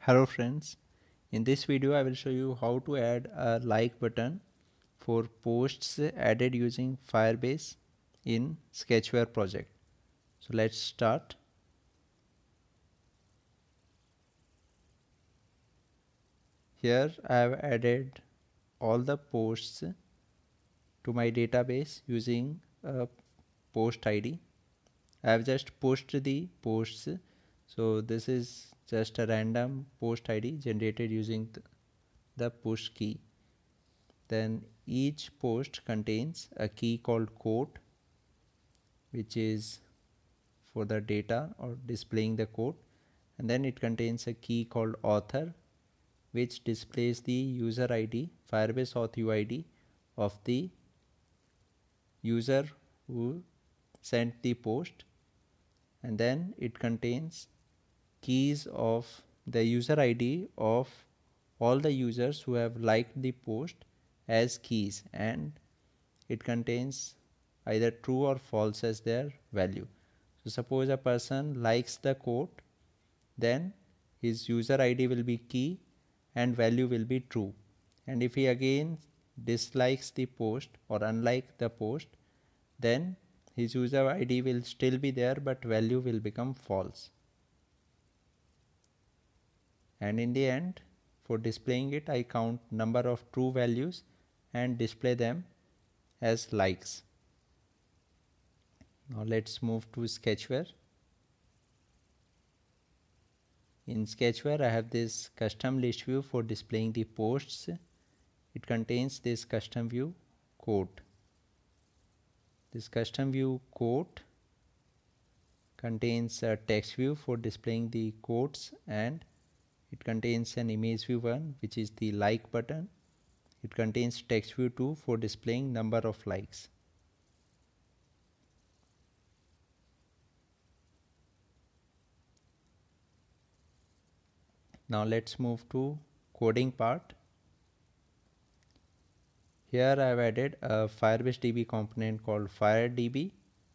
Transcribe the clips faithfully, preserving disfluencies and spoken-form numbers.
Hello friends, in this video I will show you how to add a like button for posts added using Firebase in Sketchware project. So let's start. Here I have added all the posts to my database using a post I D. I have just pushed the posts, so this is just a random post I D generated using the push key. Then each post contains a key called quote, which is for the data or displaying the quote, and then it contains a key called author, which displays the user I D, Firebase auth U I D of the user who sent the post, and then it contains keys of the user I D of all the users who have liked the post as keys, and it contains either true or false as their value. So suppose a person likes the quote, then his user I D will be key and value will be true. And if he again dislikes the post or unlike the post, then his user I D will still be there but value will become false. And in the end, for displaying it, I count number of true values and display them as likes. Now let's move to Sketchware. In Sketchware, I have this custom list view for displaying the posts. It contains this custom view quote. This custom view quote contains a text view for displaying the quotes, and it contains an image view one, which is the like button. It contains text view two for displaying number of likes. Now let's move to coding part. Here I have added a Firebase D B component called FireDB,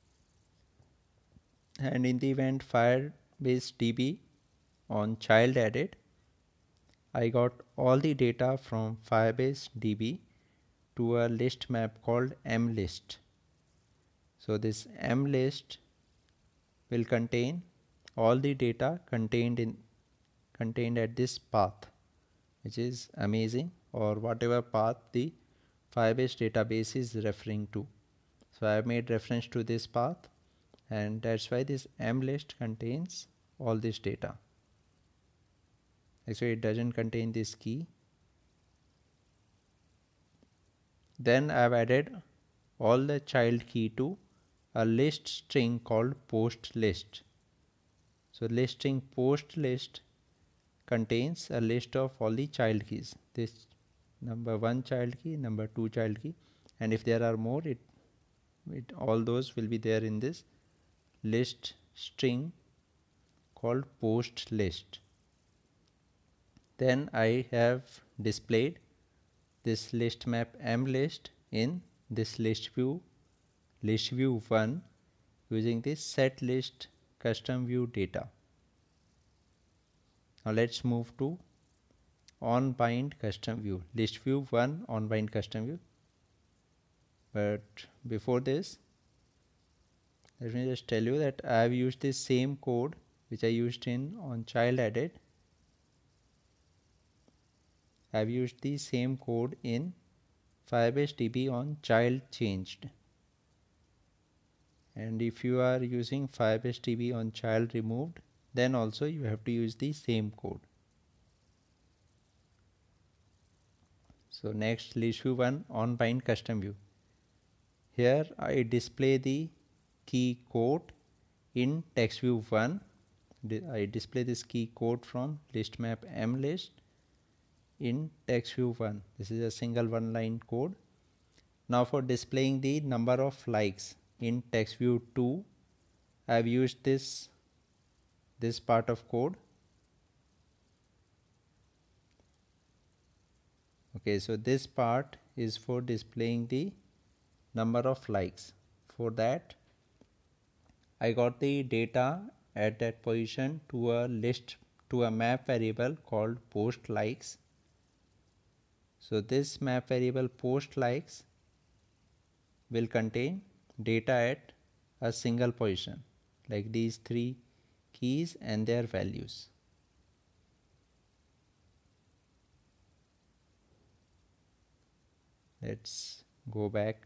and in the event Firebase D B on child added, I got all the data from Firebase D B to a list map called mlist. So this mlist will contain all the data contained in contained at this path, which is amazing, or whatever path the Firebase database is referring to. So I have made reference to this path, and that's why this mlist contains all this data. Actually it doesn't contain this key. Then I have added all the child key to a list string called post list. So list string post list contains a list of all the child keys. This number one child key, number two child key, and if there are more, it, it all those will be there in this list string called post list. Then I have displayed this list map mlist in this list view, list view one, using this set list custom view data. Now let's move to on bind custom view, list view one on bind custom view. But before this, let me just tell you that I have used this same code which I used in on child added. I have used the same code in Firebase D B on child changed. And if you are using Firebase D B on child removed, then also you have to use the same code. So next, list view one on bind custom view. Here I display the key quote in text view one. I display this key quote from list map mlist in text view one. This is a single one line code. Now for displaying the number of likes in text view two, I have used this this part of code. Okay, so this part is for displaying the number of likes. For that, I got the data at that position to a list to a map variable called post likes. So this map variable post likes will contain data at a single position, like these three keys and their values. Let's go back.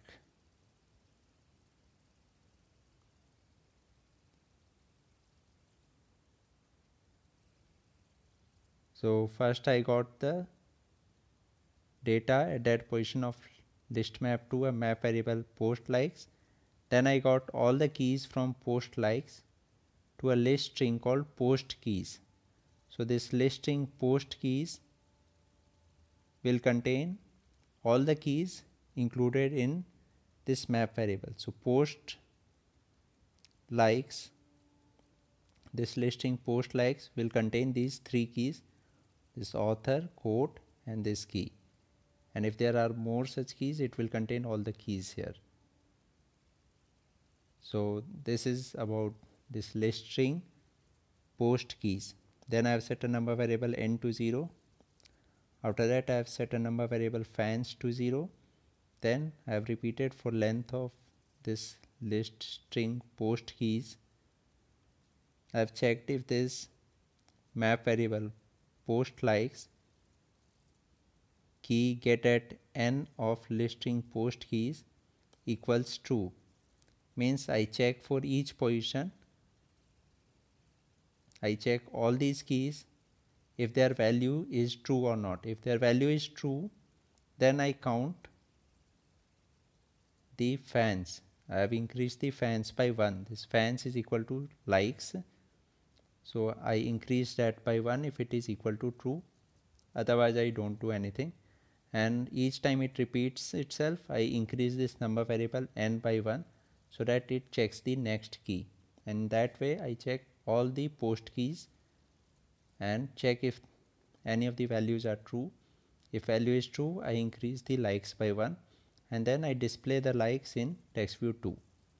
So first I got the data at that position of list map to a map variable post likes. Then I got all the keys from post likes to a list string called post keys. So this list string post keys will contain all the keys included in this map variable. So post likes, this listing post likes will contain these three keys, this author, quote, and this key. And if there are more such keys, it will contain all the keys here. So this is about this list string post keys. Then I have set a number variable n to zero. After that I have set a number variable fans to zero. Then I have repeated for length of this list string post keys. I have checked if this map variable post likes key get at n of list string post keys equals true. Means I check for each position, I check all these keys if their value is true or not. If their value is true, then I count the fans. I have increased the fans by one. This fans is equal to likes. So I increase that by one if it is equal to true. Otherwise I don't do anything. And each time it repeats itself, I increase this number variable n by one so that it checks the next key. And that way I check all the post keys and check if any of the values are true. If value is true, I increase the likes by one and then I display the likes in text view two.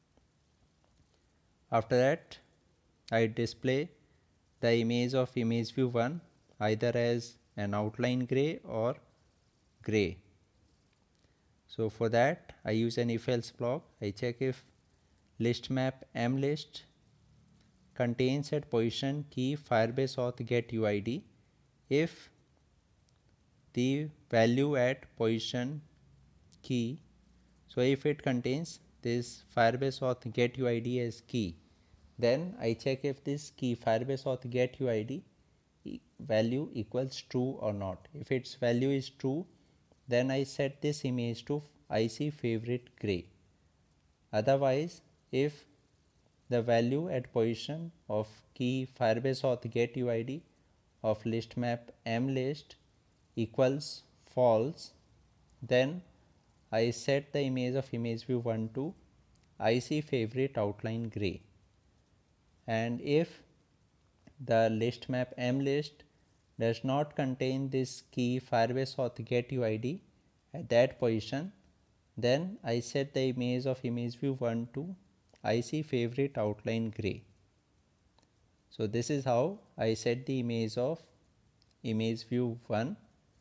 After that, I display the image of image view one either as an outline gray or gray. So for that I use an if else block. I check if list map mlist contains at position key firebase auth get U I D if the value at position key, so if it contains this firebase auth get U I D as key, then I check if this key firebase auth get U I D value equals true or not. If its value is true, then I set this image to I C favorite gray. Otherwise, if the value at position of key firebase auth get U I D of list map mlist equals false, then I set the image of image view one to I C favorite outline gray. And if the list map mlist does not contain this key firebase auth get U I D at that position, then I set the image of image view one to I C favorite outline gray. So this is how I set the image of image view one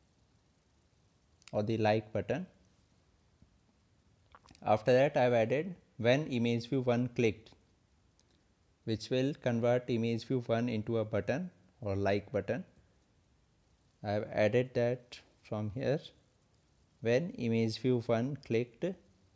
or the like button. After that I have added when image view one clicked, which will convert image view one into a button or like button. I have added that from here. When image view one clicked,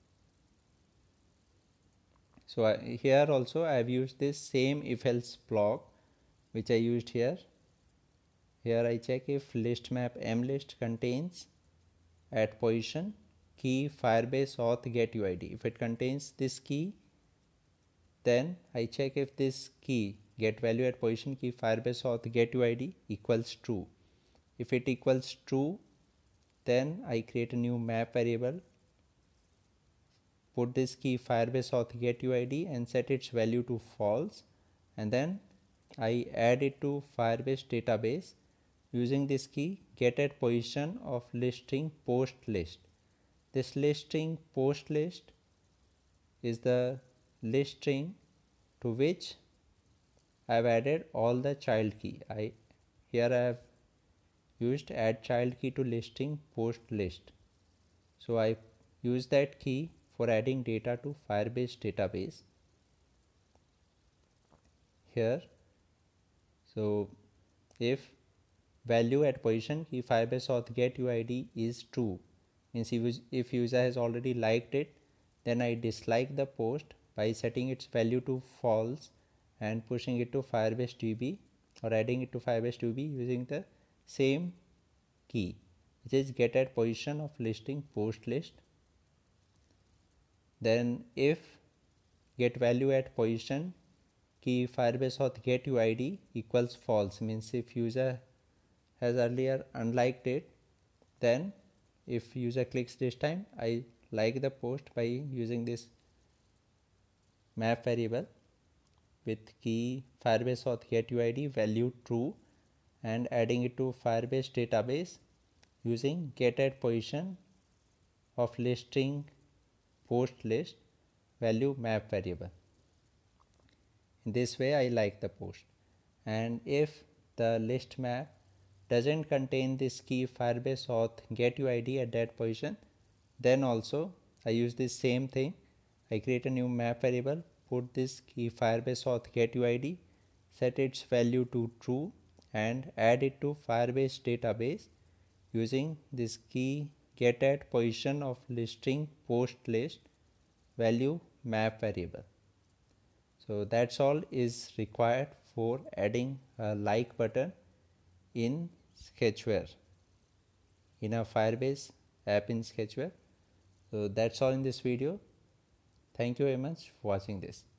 so I, here also I have used this same if else block which I used here. Here I check if list map mlist contains at position key firebase auth get U I D. If it contains this key, then I check if this key get value at position key firebase auth get U I D equals true. If it equals true, then I create a new map variable, put this key firebase auth get U I D and set its value to false, and then I add it to Firebase database using this key get at position of list string post list. This list string post list is the list string to which I have added all the child key. I here I have used add child key to listing post list. So I use that key for adding data to Firebase database here. So if value at position key Firebase auth get U I D is true, means if user has already liked it, then I dislike the post by setting its value to false and pushing it to Firebase D B or adding it to Firebase D B using the same key, which is get at position of listing post list. Then if get value at position key Firebase auth get U I D equals false, means if user has earlier unliked it, then if user clicks this time, I like the post by using this map variable with key Firebase auth get U I D value true and adding it to Firebase database using get at position of listing post list value map variable. In this way I like the post. And if the list map doesn't contain this key Firebase auth get U I D at that position, then also I use this same thing. I create a new map variable, put this key Firebase auth get U I D, set its value to true and add it to Firebase database using this key get at position of listing post list value map variable. So that's all is required for adding a like button in Sketchware, in a Firebase app in Sketchware. So that's all in this video. Thank you very much for watching this.